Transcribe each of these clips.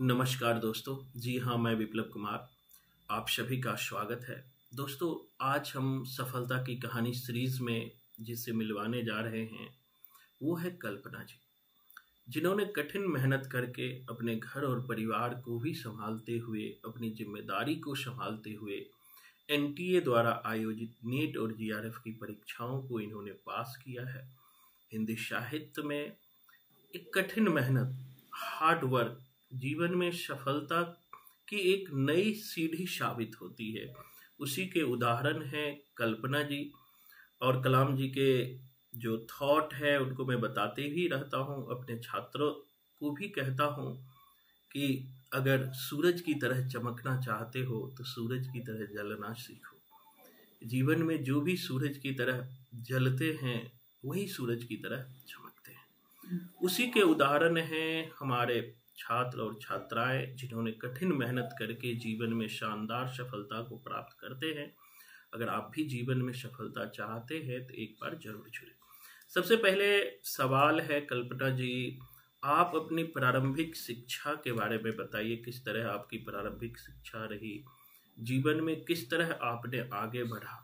नमस्कार दोस्तों। जी हाँ, मैं विप्लव कुमार। आप सभी का स्वागत है। दोस्तों, आज हम सफलता की कहानी सीरीज में जिससे मिलवाने जा रहे हैं वो है कल्पना जी, जिन्होंने कठिन मेहनत करके अपने घर और परिवार को भी संभालते हुए, अपनी जिम्मेदारी को संभालते हुए एनटीए द्वारा आयोजित नीट और जीआरएफ की परीक्षाओं को इन्होंने पास किया है। हिंदी साहित्य में एक कठिन मेहनत, हार्ड वर्क जीवन में सफलता की एक नई सीढ़ी साबित होती है। उसी के उदाहरण हैं कल्पना जी। और कलाम जी के जो थॉट है उनको मैं बताते ही रहता हूँ, अपने छात्रों को भी कहता हूँ कि अगर सूरज की तरह चमकना चाहते हो तो सूरज की तरह जलना सीखो। जीवन में जो भी सूरज की तरह जलते हैं वही सूरज की तरह चमकते हैं। उसी के उदाहरण हैं हमारे छात्र और छात्राएं, जिन्होंने कठिन मेहनत करके जीवन में शानदार सफलता को प्राप्त करते हैं। अगर आप भी जीवन में सफलता चाहते हैं तो एक बार जरूर जुड़े। सबसे पहले सवाल है कल्पना जी, आप अपनी प्रारंभिक शिक्षा के बारे में बताइए। किस तरह आपकी प्रारंभिक शिक्षा रही, जीवन में किस तरह आपने आगे बढ़ा?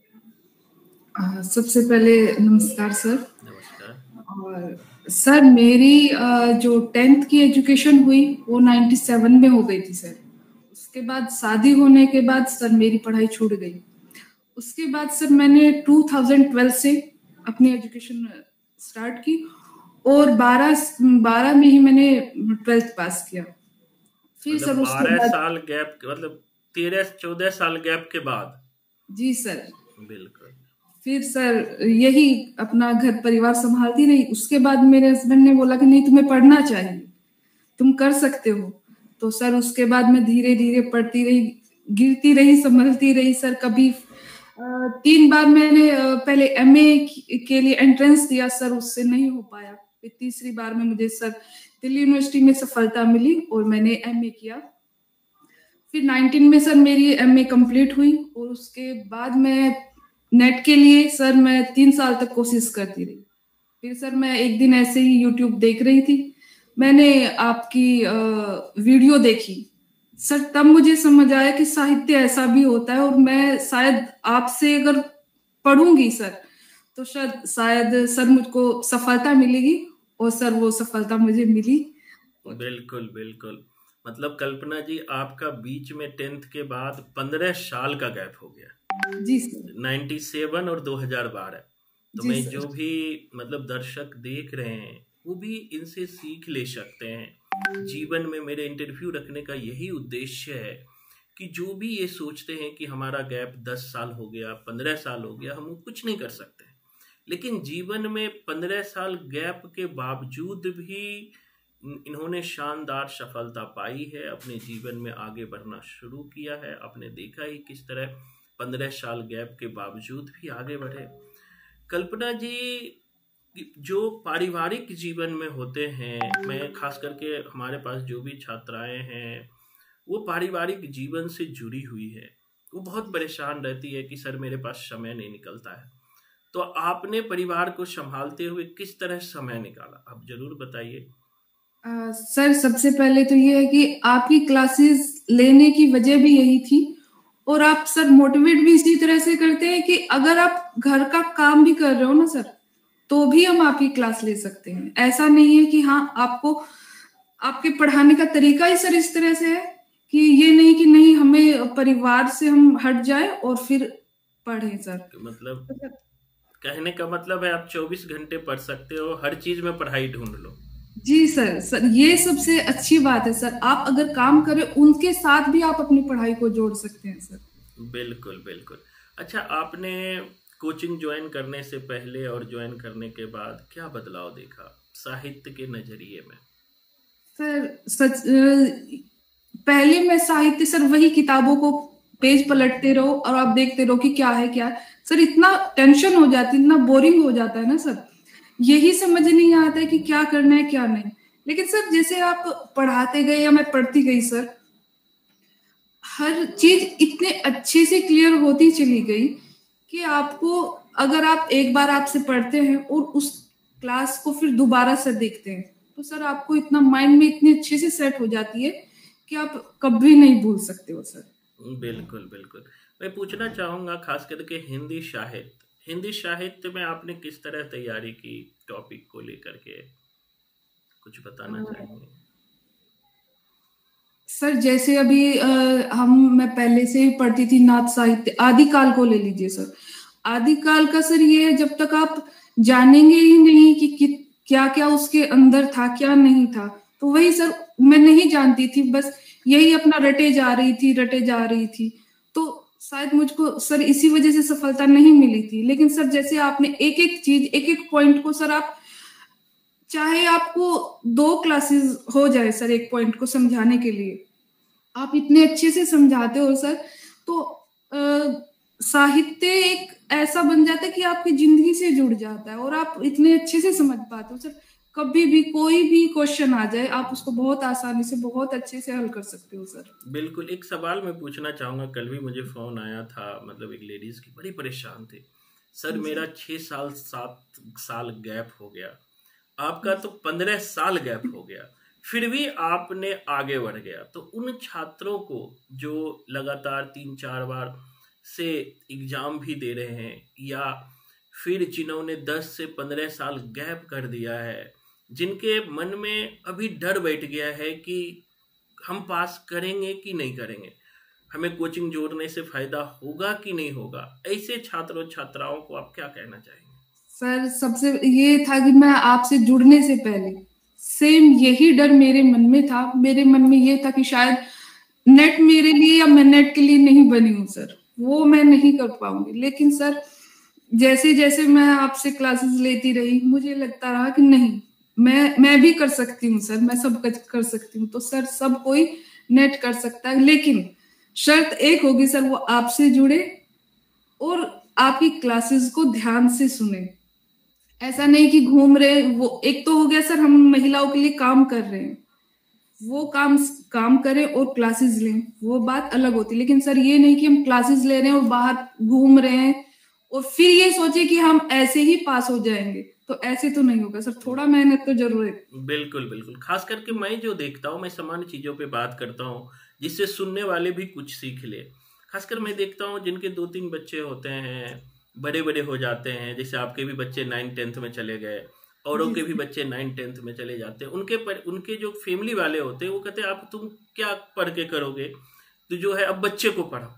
सबसे पहले नमस्कार सर। नमस्कार। और सर मेरी जो 10th की एजुकेशन हुई वो 97 में हो गई थी सर। उसके बाद शादी होने के बाद सर मेरी पढ़ाई छूट गई। उसके बाद सर मैंने 2012 से अपनी एजुकेशन स्टार्ट की और 12 में ही मैंने 12th पास किया। फिर सर उसके 12 बाद साल गैप, मतलब 13-14 साल गैप के बाद। जी सर। बिल्कुल। फिर सर यही अपना घर परिवार संभालती रही। उसके बाद मेरे हस्बैंड ने बोला कि नहीं, तुम्हें पढ़ना चाहिए, तुम कर सकते हो। तो सर उसके बाद मैं धीरे धीरे पढ़ती रही, गिरती रही, संभलती रही सर। कभी 3 बार मैंने पहले एमए के लिए एंट्रेंस दिया सर, उससे नहीं हो पाया। फिर तीसरी बार में मुझे सर दिल्ली यूनिवर्सिटी में सफलता मिली और मैंने एमए किया। फिर 19 में सर मेरी एमए कंप्लीट हुई और उसके बाद मैं नेट के लिए सर मैं 3 साल तक कोशिश करती रही। फिर सर मैं एक दिन ऐसे ही यूट्यूब देख रही थी, मैंने आपकी वीडियो देखी सर। तब मुझे समझ आया कि साहित्य ऐसा भी होता है और मैं शायद आपसे अगर पढ़ूंगी सर तो शायद सर मुझको सफलता मिलेगी। और सर वो सफलता मुझे मिली। बिल्कुल बिल्कुल। मतलब कल्पना जी, आपका बीच में 10th के बाद 15 साल का गैप हो गया। जी सर। 97 और 2012। तो जी मैं सर। जो भी मतलब दर्शक देख रहे हैं वो भी इनसे सीख ले सकते हैं। जीवन में मेरे इंटरव्यू रखने का यही उद्देश्य है कि जो भी ये सोचते हैं कि हमारा गैप 10 साल हो गया, 15 साल हो गया, हम कुछ नहीं कर सकते। लेकिन जीवन में 15 साल गैप के बावजूद भी इन्होंने शानदार सफलता पाई है, अपने जीवन में आगे बढ़ना शुरू किया है। आपने देखा ही किस तरह 15 साल गैप के बावजूद भी आगे बढ़े। कल्पना जी, जो पारिवारिक जीवन में होते हैं, मैं खास करके हमारे पास जो भी छात्राएं हैं वो पारिवारिक जीवन से जुड़ी हुई है, वो बहुत परेशान रहती है कि सर मेरे पास समय नहीं निकलता है। तो आपने परिवार को संभालते हुए किस तरह समय निकाला, आप जरूर बताइए। सर सबसे पहले तो ये है कि आपकी क्लासेस लेने की वजह भी यही थी और आप सर मोटिवेट भी इसी तरह से करते हैं कि अगर आप घर का काम भी कर रहे हो ना सर तो भी हम आपकी क्लास ले सकते हैं। ऐसा नहीं है कि हाँ आपको आपके पढ़ाने का तरीका ही सर इस तरह से है कि ये नहीं कि नहीं हमें परिवार से हम हट जाए और फिर पढ़ें सर। मतलब कहने का मतलब है आप 24 घंटे पढ़ सकते हो, हर चीज में पढ़ाई ढूंढ लो। जी सर। सर ये सबसे अच्छी बात है सर, आप अगर काम करें उनके साथ भी आप अपनी पढ़ाई को जोड़ सकते हैं सर। बिल्कुल बिल्कुल। अच्छा, आपने कोचिंग ज्वाइन करने से पहले और ज्वाइन करने के बाद क्या बदलाव देखा साहित्य के नजरिए में? सर सच पहले मैं साहित्य सर वही किताबों को पेज पलटते रहो और आप देखते रहो कि क्या है क्या है। सर इतना टेंशन हो जाती है, इतना बोरिंग हो जाता है ना सर, यही समझ नहीं आता है कि क्या करना है क्या नहीं। लेकिन सर जैसे आप पढ़ाते गए या मैं पढ़ती गई सर, हर चीज इतने अच्छे से क्लियर होती चली गई कि आपको अगर आप एक बार आपसे पढ़ते हैं और उस क्लास को फिर दोबारा से देखते हैं तो सर आपको इतना माइंड में इतनी अच्छे से सेट हो जाती है कि आप कभी नहीं भूल सकते हो सर। बिल्कुल बिल्कुल। मैं पूछना चाहूंगा खास करके हिंदी साहित्य में आपने किस तरह तैयारी की, टॉपिक को लेकर के कुछ बताना चाहेंगे? सर जैसे अभी मैं पहले से ही पढ़ती थी नाथ साहित्य, आदिकाल को ले लीजिए सर। आदिकाल का सर ये है, जब तक आप जानेंगे ही नहीं कि क्या क्या उसके अंदर था क्या नहीं था, तो वही सर मैं नहीं जानती थी, बस यही अपना रटे जा रही थी। तो शायद मुझको सर इसी वजह से सफलता नहीं मिली थी। लेकिन सर जैसे आपने एक एक चीज, एक एक पॉइंट को सर, आप चाहे आपको 2 क्लासेस हो जाए सर एक पॉइंट को समझाने के लिए, आप इतने अच्छे से समझाते हो सर, तो साहित्य एक ऐसा बन जाता है कि आपकी जिंदगी से जुड़ जाता है और आप इतने अच्छे से समझ पाते हो सर। कभी भी कोई भी क्वेश्चन आ जाए, आप उसको बहुत आसानी से, बहुत अच्छे से हल कर सकते हो सर। बिल्कुल। एक सवाल मैं पूछना चाहूंगा, कल भी मुझे फोन आया था, मतलब एक लेडीज की, बड़ी परेशान थी। सर मेरा 6 साल 7 साल गैप हो गया, आपका तो 15 साल गैप हो गया, फिर भी आपने आगे बढ़ गया। तो उन छात्रों को जो लगातार 3-4 बार से एग्जाम भी दे रहे हैं, या फिर जिन्होंने 10 से 15 साल गैप कर दिया है, जिनके मन में अभी डर बैठ गया है कि हम पास करेंगे कि नहीं करेंगे, हमें कोचिंग जोड़ने से फायदा होगा कि नहीं होगा, ऐसे छात्रों छात्राओं को आप क्या कहना चाहेंगे? सर सबसे ये था कि मैं आपसे जुड़ने से पहले सेम यही डर मेरे मन में था। मेरे मन में ये था कि शायद नेट मेरे लिए, या मैं नेट के लिए नहीं बनी हूँ सर, वो मैं नहीं कर पाऊंगी। लेकिन सर जैसे जैसे मैं आपसे क्लासेस लेती रही, मुझे लगता रहा कि नहीं, मैं भी कर सकती हूँ सर, मैं सब कर सकती हूँ। तो सर सब कोई नेट कर सकता है, लेकिन शर्त एक होगी सर, वो आपसे जुड़े और आपकी क्लासेस को ध्यान से सुने। ऐसा नहीं कि घूम रहे, वो एक तो हो गया सर, हम महिलाओं के लिए काम कर रहे हैं, वो काम करें और क्लासेस लें, वो बात अलग होती है। लेकिन सर ये नहीं कि हम क्लासेस ले रहे हैं और बाहर घूम रहे हैं और फिर ये सोचे कि हम ऐसे ही पास हो जाएंगे, तो ऐसे तो नहीं होगा सर, थोड़ा मेहनत तो जरूर है। बिल्कुल बिल्कुल। खास करके मैं जो देखता हूँ, मैं सामान्य चीजों पे बात करता हूँ जिससे सुनने वाले भी कुछ सीख ले। खासकर मैं देखता हूँ जिनके 2-3 बच्चे होते हैं, बड़े बड़े हो जाते हैं, जैसे आपके भी बच्चे 9th-10th में चले गए, औरों के भी बच्चे 9th-10th में चले जाते हैं। उनके जो फैमिली वाले होते हैं वो कहते हैं आप तुम क्या पढ़ के करोगे, तो जो है अब बच्चे को पढ़ाओ।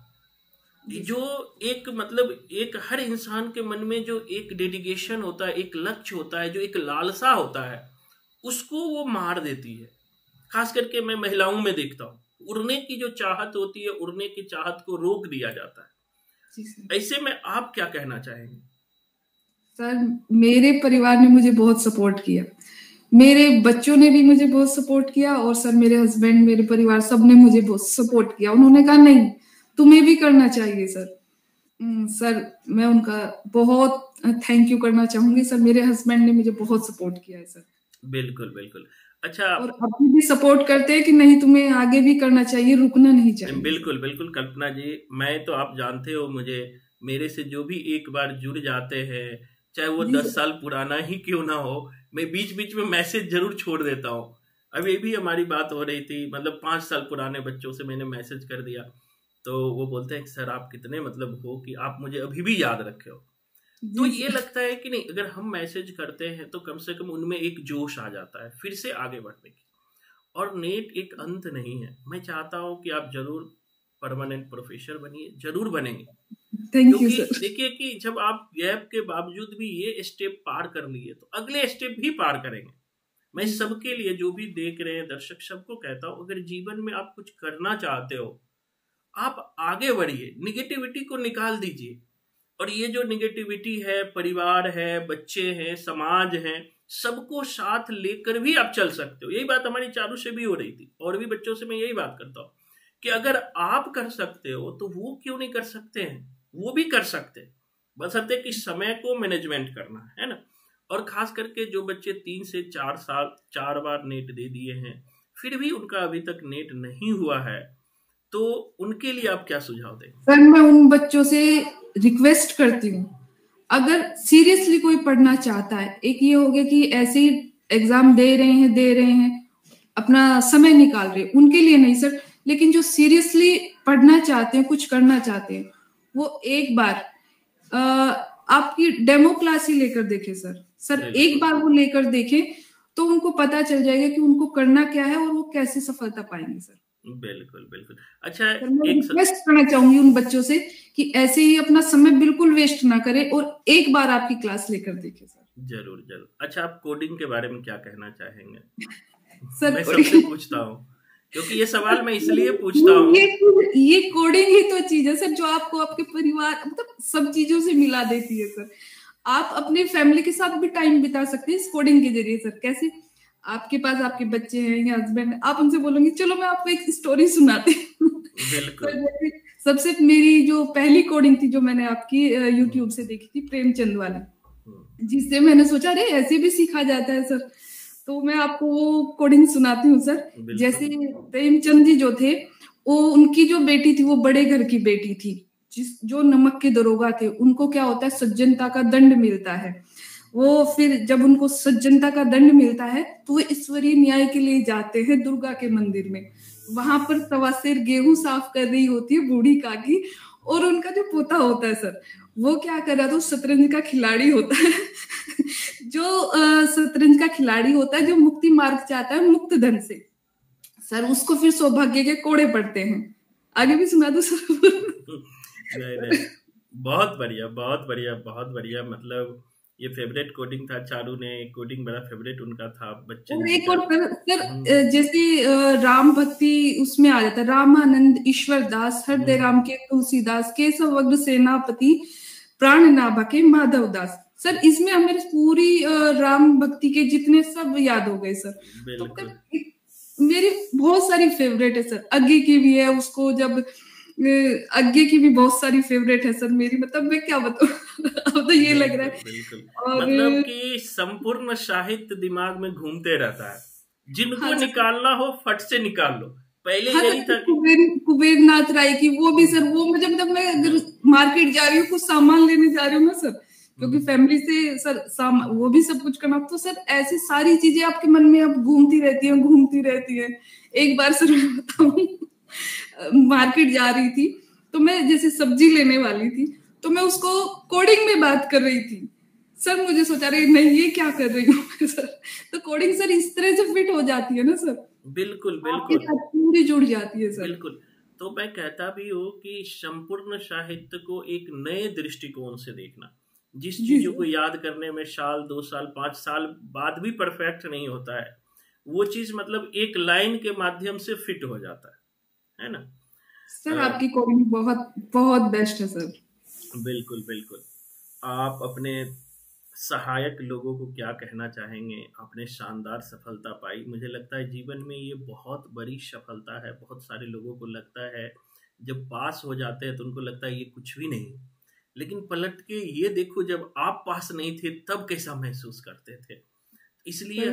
जो एक मतलब एक हर इंसान के मन में जो एक डेडिकेशन होता है, एक लक्ष्य होता है, जो एक लालसा होता है, उसको वो मार देती है। खास करके मैं महिलाओं में देखता हूँ, उड़ने की जो चाहत होती है, उड़ने की चाहत को रोक दिया जाता है। ऐसे में आप क्या कहना चाहेंगे? सर मेरे परिवार ने मुझे बहुत सपोर्ट किया, मेरे बच्चों ने भी मुझे बहुत सपोर्ट किया, और सर मेरे हस्बैंड, मेरे परिवार सब ने मुझे बहुत सपोर्ट किया। उन्होंने कहा नहीं, तुम्हें भी करना चाहिए सर। सर मैं उनका बहुत थैंक यू करना चाहूंगी सर, मेरे हस्बैंड ने मुझे बहुत सपोर्ट किया है सर। बिल्कुल बिल्कुल। अच्छा, और अभी भी सपोर्ट करते हैं कि नहीं, तुम्हें आगे भी करना चाहिए, रुकना नहीं चाहिए। बिल्कुल बिल्कुल कल्पना जी, मैं तो, आप जानते हो मुझे, मेरे से जो भी एक बार जुड़ जाते हैं, चाहे वो 10 साल पुराना ही क्यों ना हो, मैं बीच बीच में मैसेज जरूर छोड़ देता हूँ। अभी भी हमारी बात हो रही थी, मतलब 5 साल पुराने बच्चों से मैंने मैसेज कर दिया, तो वो बोलते हैं सर आप कितने मतलब हो कि आप मुझे अभी भी याद रखे हो। तो ये लगता है कि नहीं, अगर हम मैसेज करते हैं तो कम से कम उनमें एक जोश आ जाता है फिर से आगे बढ़ने की। और नेट एक अंत नहीं है, मैं चाहता हूँ कि आप जरूर परमानेंट प्रोफेसर बनिए, जरूर बनेंगे। क्योंकि देखिए कि जब आप गैप के बावजूद भी ये स्टेप पार कर लिए, तो अगले स्टेप भी पार करेंगे। मैं सबके लिए, जो भी देख रहे हैं दर्शक, सबको कहता हूँ, अगर जीवन में आप कुछ करना चाहते हो, आप आगे बढ़िए, निगेटिविटी को निकाल दीजिए। और ये जो निगेटिविटी है, परिवार है, बच्चे हैं, समाज है, सबको साथ लेकर भी आप चल सकते हो। यही बात हमारी चारू से भी हो रही थी, और भी बच्चों से मैं यही बात करता हूँ कि अगर आप कर सकते हो तो वो क्यों नहीं कर सकते हैं, वो भी कर सकते हैं, बशर्ते कि समय को मैनेजमेंट करना है ना। और खास करके जो बच्चे 3 से 4 साल 4 बार नेट दे दिए हैं, फिर भी उनका अभी तक नेट नहीं हुआ है, तो उनके लिए आप क्या सुझाव देंगे? सर मैं उन बच्चों से रिक्वेस्ट करती हूँ, अगर सीरियसली कोई पढ़ना चाहता है, एक ये हो गया कि ऐसे ही एग्जाम दे रहे हैं, अपना समय निकाल रहे हैं, उनके लिए नहीं सर। लेकिन जो सीरियसली पढ़ना चाहते हैं, कुछ करना चाहते हैं, वो एक बार आपकी डेमो क्लास ही लेकर देखे सर एक बार वो लेकर देखे तो उनको पता चल जाएगा कि उनको करना क्या है और वो कैसे सफलता पाएंगे सर। बिल्कुल बिल्कुल। अच्छा, सर मैं रिक्वेस्ट करना चाहूंगी उन बच्चों से कि ऐसे ही अपना समय बिल्कुल वेस्ट ना करें और एक बार आपकी क्लास लेकर देखें सर। जरूर जरूर। अच्छा, आप कोडिंग के बारे में क्या कहना चाहेंगे? सर मैं सबसे पूछता हूँ क्योंकि ये सवाल मैं इसलिए पूछता हूँ, ये कोडिंग ही तो चीज है सर जो आपको आपके परिवार मतलब सब चीजों से मिला देती है सर। आप अपने फैमिली के साथ भी टाइम बिता सकते हैं इस कोडिंग के जरिए सर। कैसे? आपके पास आपके बच्चे हैं या हस्बैंड, आप उनसे बोलोगे चलो मैं आपको एक स्टोरी सुनाती हूँ। बिल्कुल। सबसे मेरी जो पहली कोडिंग थी जो मैंने आपकी यूट्यूब से देखी थी, प्रेमचंद वाली, जिससे मैंने सोचा अरे ऐसे भी सीखा जाता है सर। तो मैं आपको वो कोडिंग सुनाती हूँ सर। जैसे प्रेमचंद जी जो थे, वो उनकी जो बेटी थी वो बड़े घर की बेटी थी, जो नमक के दरोगा थे। उनको क्या होता है, सज्जनता का दंड मिलता है। वो फिर जब उनको सज्जनता का दंड मिलता है तो वो ईश्वरीय न्याय के लिए जाते हैं दुर्गा के मंदिर में। वहां पर तवासेर गेहूं साफ कर रही होती है बूढ़ी काकी, और उनका जो पोता होता है सर, वो क्या कर रहा था, शतरंज का खिलाड़ी होता है। जो शतरंज का खिलाड़ी होता है, जो मुक्ति मार्ग चाहता है मुक्त धन से सर, उसको फिर सौभाग्य के कोड़े पड़ते हैं। आगे भी सुना दो सर। नहीं, बहुत बढ़िया बहुत बढ़िया बहुत बढ़िया। मतलब ये फेवरेट कोडिंग था, चारू ने कोडिंग बड़ा फेवरेट उनका था बच्चन। और एक और सर जैसे राम भक्ति उसमें आ जाता है, रामानंद ईश्वर दास, हृदय राम के तुलसीदास, केशव वग्र सेनापति, प्राण नाभा के माधव दास। सर इसमें हमें पूरी राम भक्ति के जितने सब याद हो गए सर। तो मेरी बहुत सारी फेवरेट है सर। आगे की भी है, उसको जब आगे की भी बहुत सारी फेवरेट है सर मेरी, मतलब मैं क्या बताऊं। अब तो ये लग रहा है बिल्कुल। और मतलब कि संपूर्ण साहित्य दिमाग में घूमते रहता है, जिनको निकालना हो फट से निकाल लो। पहले यही था कि कुबेर नाथ राय की वो भी सर, वो मुझे मतलब मैं अगर मार्केट जा रही हूँ कुछ सामान लेने जा रही हूँ ना सर, क्योंकि फैमिली से सर वो भी सब कुछ करना, तो सर ऐसी सारी चीजें आपके मन में अब घूमती रहती है। एक बार सर मैं बताऊं, मार्केट जा रही थी तो मैं जैसे सब्जी लेने वाली थी, तो मैं उसको कोडिंग में बात कर रही थी सर। मुझे सोचा रही नहीं ये क्या कर रही हूँ सर। तो कोडिंग सर इस तरह से फिट हो जाती है ना सर, बिल्कुल आपके साथ पूरी जुड़ जाती है सर। बिल्कुल। तो मैं कहता भी हूँ कि संपूर्ण साहित्य को एक नए दृष्टिकोण से देखना, जिस चीजों को याद करने में साल 2 साल 5 साल बाद भी परफेक्ट नहीं होता है, वो चीज मतलब एक लाइन के माध्यम से फिट हो जाता है ना सर। आपकी कोडिंग बहुत बहुत बेस्ट है सर। बिल्कुल बिल्कुल। आप अपने सहायक लोगों को क्या कहना चाहेंगे? आपने शानदार सफलता पाई, मुझे लगता है जीवन में ये बहुत बड़ी सफलता है। बहुत सारे लोगों को लगता है जब पास हो जाते हैं तो उनको लगता है ये कुछ भी नहीं, लेकिन पलट के ये देखो जब आप पास नहीं थे तब कैसा महसूस करते थे। इसलिए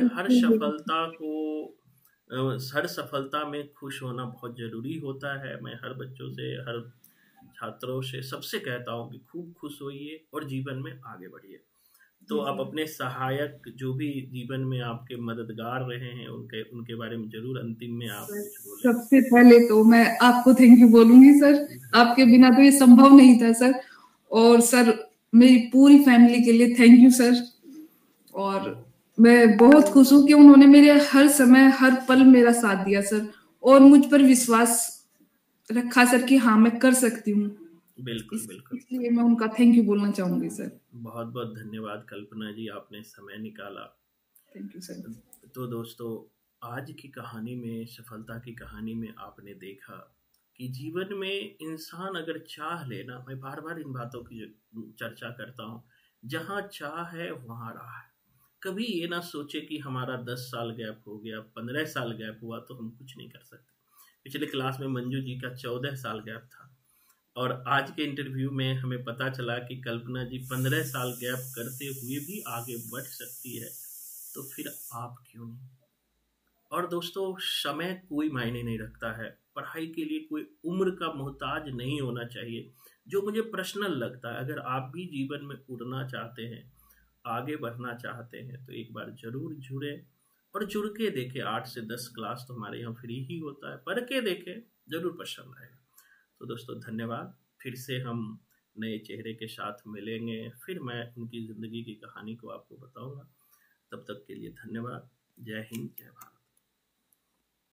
हर सफलता में खुश होना बहुत जरूरी होता है। मैं हर बच्चों से, हर छात्रों से, सबसे कहता हूँ कि खूब खुश होइए और जीवन में आगे बढ़िए। तो आप अपने सहायक जो भी जीवन में आपके मददगार रहे हैं उनके बारे में जरूर अंतिम में आप कुछ बोलें। सबसे पहले तो मैं आपको थैंक यू बोलूंगी सर, आपके बिना तो ये संभव नहीं था सर। और सर मेरी पूरी फैमिली के लिए थैंक यू सर। और मैं बहुत खुश हूँ कि उन्होंने मेरे हर समय हर पल मेरा साथ दिया सर, और मुझ पर विश्वास रखा सर कि हाँ मैं कर सकती हूँ। बिल्कुल बिल्कुल। इसलिए मैं उनका थैंक यू बोलना चाहूंगी सर। बहुत बहुत धन्यवाद कल्पना जी, आपने समय निकाला। Thank you sir. तो दोस्तों, आज की कहानी में, सफलता की कहानी में आपने देखा कि जीवन में इंसान अगर चाह लेना, मैं बार बार इन बातों की चर्चा करता हूँ, जहाँ चाह है वहाँ राह है। कभी ये ना सोचे कि हमारा 10 साल गैप हो गया, 15 साल गैप हुआ तो हम कुछ नहीं कर सकते। पिछले क्लास में मंजू जी का 14 साल गैप था, और आज के इंटरव्यू में हमें पता चला कि कल्पना जी 15 साल गैप करते हुए भी आगे बढ़ सकती है, तो फिर आप क्यों नहीं? और दोस्तों, समय कोई मायने नहीं रखता है। पढ़ाई के लिए कोई उम्र का मोहताज नहीं होना चाहिए। जो मुझे पर्सनल लगता है, अगर आप भी जीवन में उड़ना चाहते हैं, आगे बढ़ना चाहते हैं तो एक बार जरूर जुड़े और जुड़ के देखें। 8 से 10 क्लास तो हमारे यहाँ फ्री ही होता है, पढ़ के देखें, जरूर पसंद आएगा। तो दोस्तों धन्यवाद। फिर से हम नए चेहरे के साथ मिलेंगे, फिर मैं उनकी ज़िंदगी की कहानी को आपको बताऊंगा। तब तक के लिए धन्यवाद। जय हिंद, जय भारत।